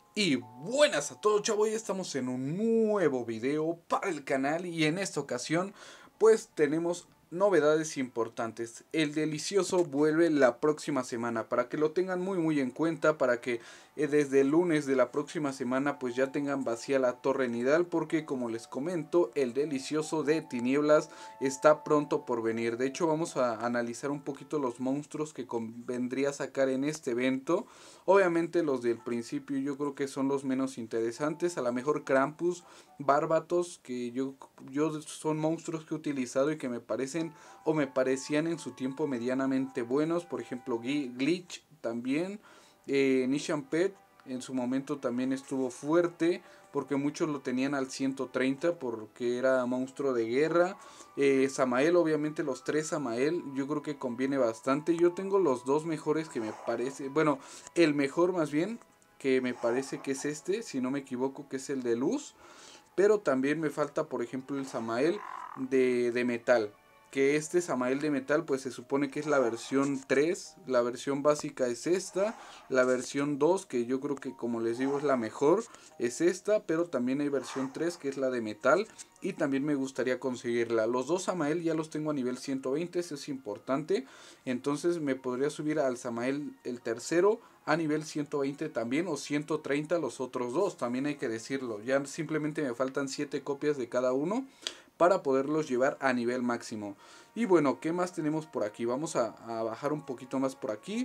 Y buenas a todos, chavos, hoy estamos en un nuevo video para el canal y en esta ocasión pues tenemos novedades importantes. El delicioso vuelve la próxima semana, para que lo tengan muy en cuenta, para que desde el lunes de la próxima semana pues ya tengan vacía la torre nidal, porque como les comento, el delicioso de tinieblas está pronto por venir. De hecho vamos a analizar un poquito los monstruos que convendría sacar en este evento. Obviamente los del principio yo creo que son los menos interesantes. A lo mejor Krampus, Bárbatos, que yo son monstruos que he utilizado y que me parecen o me parecían en su tiempo medianamente buenos. Por ejemplo, Glitch también. Nishan Pet en su momento también estuvo fuerte, porque muchos lo tenían al 130 porque era monstruo de guerra. Samael, obviamente los tres Samael, yo creo que conviene bastante. Yo tengo los dos mejores que me parece, bueno, el mejor más bien, que me parece que es este, si no me equivoco, que es el de luz. Pero también me falta, por ejemplo, el Samael de metal. Que este Samael de metal, pues se supone que es la versión 3. La versión básica es esta. La versión 2, que yo creo que como les digo es la mejor, es esta. Pero también hay versión 3, que es la de metal. Y también me gustaría conseguirla. Los dos Samael ya los tengo a nivel 120, eso es importante. Entonces me podría subir al Samael el tercero a nivel 120 también, o 130 los otros dos, también hay que decirlo. Ya simplemente me faltan 7 copias de cada uno para poderlos llevar a nivel máximo. Y bueno, ¿qué más tenemos por aquí? Vamos a bajar un poquito más por aquí.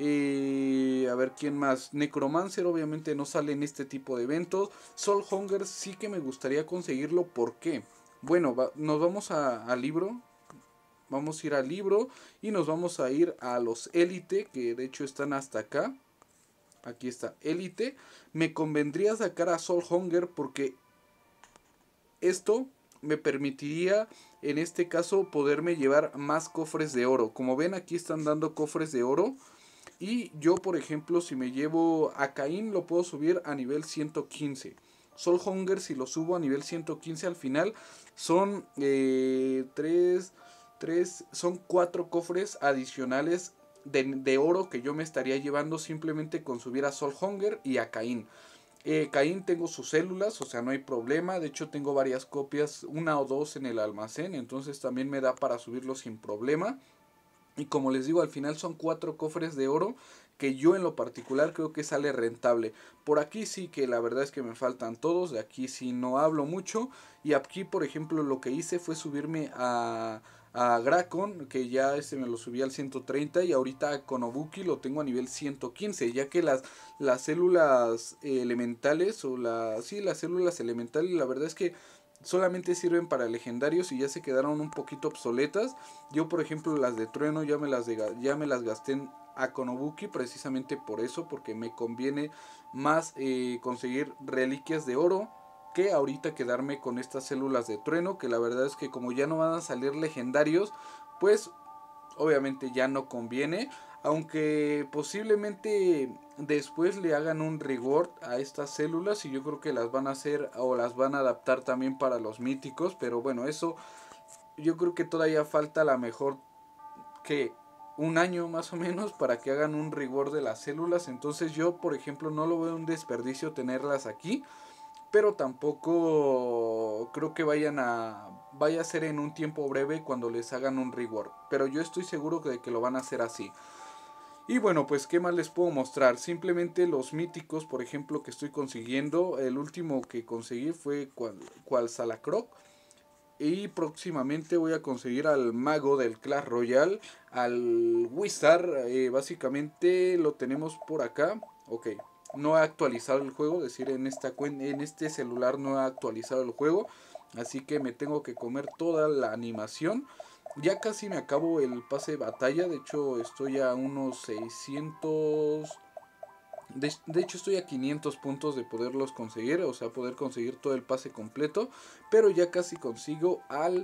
A ver quién más. Necromancer obviamente no sale en este tipo de eventos. Soul Hunger sí que me gustaría conseguirlo. ¿Por qué? Bueno, nos vamos al libro. Vamos a ir al libro y nos vamos a ir a los élite, que de hecho están hasta acá. Aquí está, élite. Me convendría sacar a Soul Hunger porque esto me permitiría en este caso poderme llevar más cofres de oro. Como ven, aquí están dando cofres de oro. Y yo, por ejemplo, si me llevo a Caín, lo puedo subir a nivel 115. Soul Hunger, si lo subo a nivel 115 al final, son 3, son 4 cofres adicionales de oro que yo me estaría llevando simplemente con subir a Soul Hunger y a Caín. Caín tengo sus células, o sea, no hay problema. De hecho, tengo varias copias, una o dos en el almacén, entonces también me da para subirlo sin problema. Y como les digo, al final son 4 cofres de oro que yo en lo particular creo que sale rentable. Por aquí sí que la verdad es que me faltan todos, de aquí sí no hablo mucho. Y aquí, por ejemplo, lo que hice fue subirme a Gracon, que ya ese me lo subí al 130, y ahorita a Konobuki lo tengo a nivel 115, ya que las células elementales, sí, las células elementales, la verdad es que solamente sirven para legendarios y ya se quedaron un poquito obsoletas. Yo, por ejemplo, las de trueno ya me las gasté en Akonobuki precisamente por eso, porque me conviene más conseguir reliquias de oro que ahorita quedarme con estas células de trueno, que la verdad es que como ya no van a salir legendarios, pues obviamente ya no conviene, aunque posiblemente después le hagan un reward a estas células y yo creo que las van a hacer o las van a adaptar también para los míticos, pero bueno, eso yo creo que todavía falta la mejor que un año más o menos para que hagan un rigor de las células. Entonces yo, por ejemplo, no lo veo un desperdicio tenerlas aquí, pero tampoco creo que vaya a ser en un tiempo breve cuando les hagan un rigor, pero yo estoy seguro de que lo van a hacer así. Y bueno, pues qué más les puedo mostrar, simplemente los míticos, por ejemplo, que estoy consiguiendo. El último que conseguí fue cual Salacroc, y próximamente voy a conseguir al mago del Clash Royale, al Wizard. Básicamente lo tenemos por acá. Ok, no he actualizado el juego, es decir, en este celular no he actualizado el juego. Así que me tengo que comer toda la animación. Ya casi me acabo el pase de batalla. De hecho, estoy a unos 600. De hecho estoy a 500 puntos de poderlos conseguir, o sea, poder conseguir todo el pase completo, pero ya casi consigo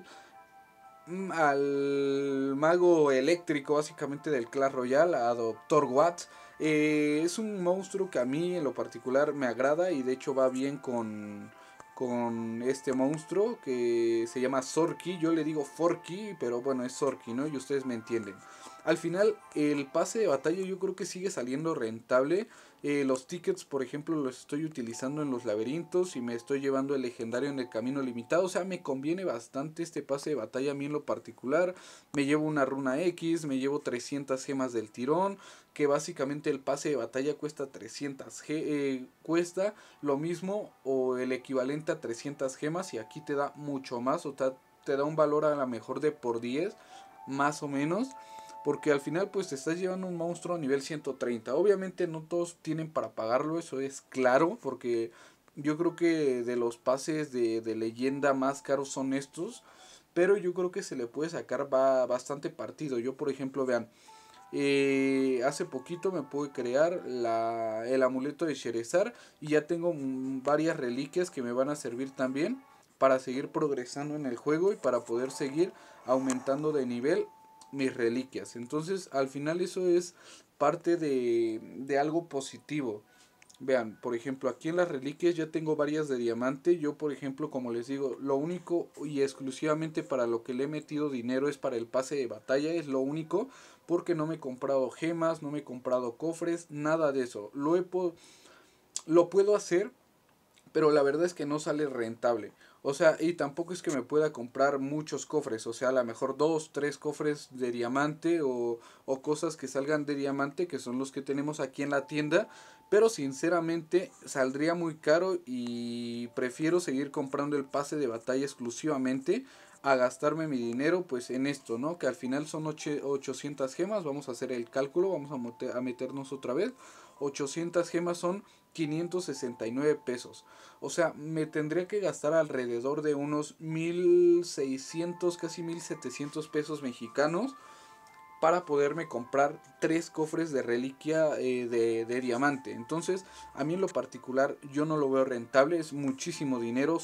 al mago eléctrico básicamente del Clash Royale, a Doctor Watts. Es un monstruo que a mí en lo particular me agrada y de hecho va bien con este monstruo que se llama Sorky. Yo le digo Forky, pero bueno, es Sorky, ¿no? Y ustedes me entienden. al final el pase de batalla yo creo que sigue saliendo rentable. Los tickets, por ejemplo, los estoy utilizando en los laberintos y me estoy llevando el legendario en el camino limitado. O sea, me conviene bastante este pase de batalla a mí en lo particular. Me llevo una runa X, me llevo 300 gemas del tirón, que básicamente el pase de batalla cuesta 300 cuesta lo mismo o el equivalente a 300 gemas, y aquí te da mucho más, o te da un valor a la mejor de por 10 más o menos, porque al final pues te estás llevando un monstruo a nivel 130. Obviamente no todos tienen para pagarlo, eso es claro, porque yo creo que de los pases de leyenda más caros son estos, pero yo creo que se le puede sacar bastante partido. Yo, por ejemplo, vean, hace poquito me pude crear el amuleto de Sherezar y ya tengo varias reliquias que me van a servir también para seguir progresando en el juego y para poder seguir aumentando de nivel mis reliquias. Entonces, al final eso es parte de algo positivo. Vean, por ejemplo, aquí en las reliquias ya tengo varias de diamante. Yo, por ejemplo, como les digo, lo único y exclusivamente para lo que le he metido dinero es para el pase de batalla. Es lo único, porque no me he comprado gemas, no me he comprado cofres, nada de eso. Lo puedo hacer, pero la verdad es que no sale rentable. O sea, y tampoco es que me pueda comprar muchos cofres, o sea, a lo mejor 2, 3 cofres de diamante o cosas que salgan de diamante, que son los que tenemos aquí en la tienda, pero sinceramente saldría muy caro y prefiero seguir comprando el pase de batalla exclusivamente a gastarme mi dinero pues en esto, ¿no? Que al final son 800 gemas, vamos a hacer el cálculo, vamos a meternos otra vez, 800 gemas son 569 pesos. O sea, me tendría que gastar alrededor de unos 1600, casi 1700 pesos mexicanos para poderme comprar 3 cofres de reliquia de diamante. Entonces, a mí en lo particular yo no lo veo rentable, es muchísimo dinero,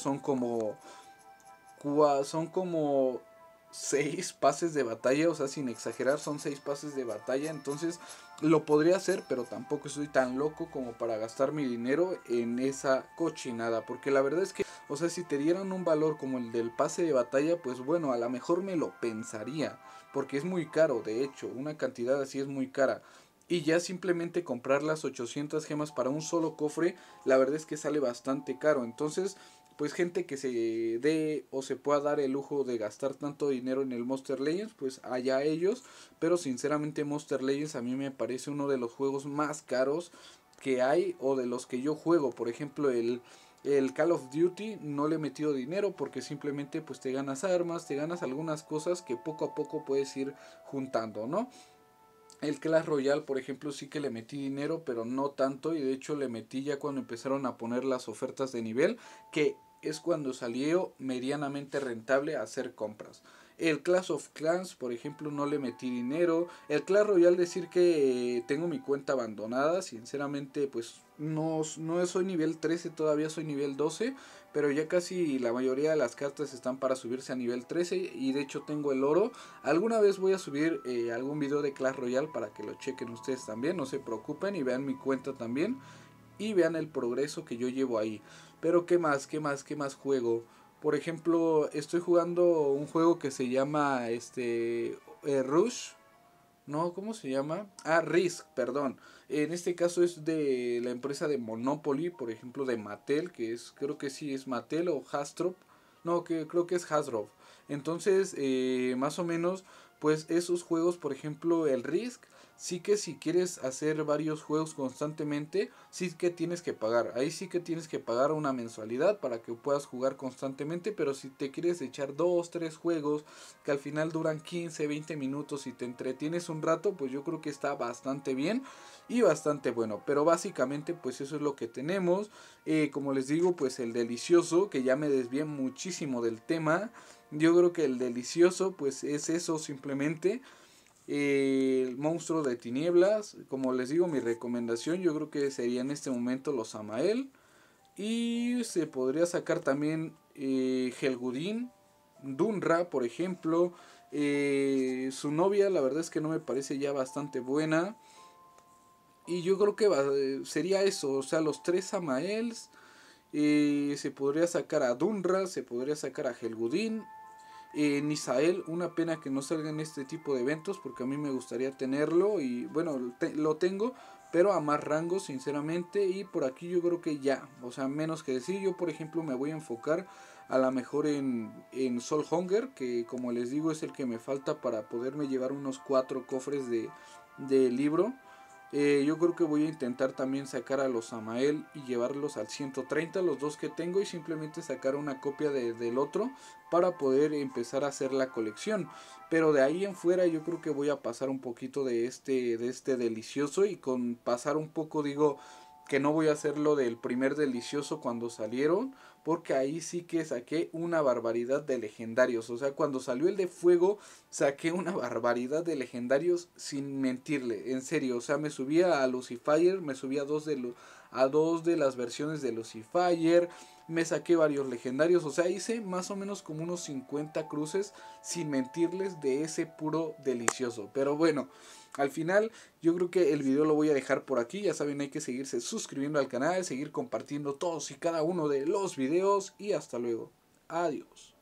son como 6 pases de batalla, o sea, sin exagerar, son 6 pases de batalla. Entonces, lo podría hacer, pero tampoco soy tan loco como para gastar mi dinero en esa cochinada. Porque la verdad es que, o sea, si te dieran un valor como el del pase de batalla, pues bueno, a lo mejor me lo pensaría. Porque es muy caro, de hecho, una cantidad así es muy cara. Y ya simplemente comprar las 800 gemas para un solo cofre, la verdad es que sale bastante caro. Entonces, pues gente que se dé o se pueda dar el lujo de gastar tanto dinero en el Monster Legends, pues allá ellos. Pero sinceramente Monster Legends a mí me parece uno de los juegos más caros que hay o de los que yo juego. Por ejemplo, el Call of Duty no le he metido dinero porque simplemente pues te ganas armas, te ganas algunas cosas que poco a poco puedes ir juntando, ¿no? El Clash Royale, por ejemplo, sí que le metí dinero, pero no tanto. Y de hecho le metí ya cuando empezaron a poner las ofertas de nivel, que es cuando salió medianamente rentable hacer compras. El Clash of Clans, por ejemplo, no le metí dinero. El Clash Royale, decir que tengo mi cuenta abandonada. Sinceramente, pues no soy nivel 13, todavía soy nivel 12. Pero ya casi la mayoría de las cartas están para subirse a nivel 13. Y de hecho tengo el oro. Alguna vez voy a subir algún video de Clash Royale para que lo chequen ustedes también. No se preocupen y vean mi cuenta también. Y vean el progreso que yo llevo ahí. Pero qué más juego. Por ejemplo, estoy jugando un juego que se llama Rush. No, ¿cómo se llama? Ah, Risk, perdón. En este caso es de la empresa de Monopoly, por ejemplo, de Mattel, que es, creo que sí es Mattel o Hasbro. No, que creo que es Hasbro. Entonces, más o menos, pues esos juegos, por ejemplo, el Risk, sí que si quieres hacer varios juegos constantemente, sí que tienes que pagar. Ahí sí que tienes que pagar una mensualidad para que puedas jugar constantemente, pero si te quieres echar 2, 3 juegos que al final duran 15, 20 minutos y te entretienes un rato, pues yo creo que está bastante bien y bastante bueno. Pero básicamente pues eso es lo que tenemos. Como les digo, pues el delicioso, que ya me desvié muchísimo del tema. Yo creo que el delicioso pues es eso simplemente. El monstruo de tinieblas, como les digo, mi recomendación yo creo que sería en este momento los Amael. Y se podría sacar también Helgudin, Dunra, por ejemplo. Su novia, la verdad es que no me parece ya bastante buena. Y yo creo que sería eso, o sea, los 3 Amaels. Se podría sacar a Dunra, se podría sacar a Helgudin. Nisael, una pena que no salga en este tipo de eventos porque a mí me gustaría tenerlo y bueno, lo tengo, pero a más rango sinceramente. Y por aquí yo creo que ya, o sea, menos que decir. Yo por ejemplo me voy a enfocar a lo mejor en Soul Hunger, que como les digo es el que me falta para poderme llevar unos 4 cofres de libro. Yo creo que voy a intentar también sacar a los Samael y llevarlos al 130, los dos que tengo, y simplemente sacar una copia del otro para poder empezar a hacer la colección. Pero de ahí en fuera yo creo que voy a pasar un poquito de este delicioso, y con pasar un poco digo que no voy a hacer lo del primer delicioso cuando salieron, porque ahí sí que saqué una barbaridad de legendarios. O sea, cuando salió el de fuego saqué una barbaridad de legendarios sin mentirle, en serio. O sea, me subía a Lucifer, me subía a dos de las versiones de Lucifer, me saqué varios legendarios. O sea, hice más o menos como unos 50 cruces sin mentirles de ese puro delicioso. Pero bueno, al final yo creo que el video lo voy a dejar por aquí. Ya saben, hay que seguirse suscribiendo al canal, seguir compartiendo todos y cada uno de los videos, y hasta luego. Adiós.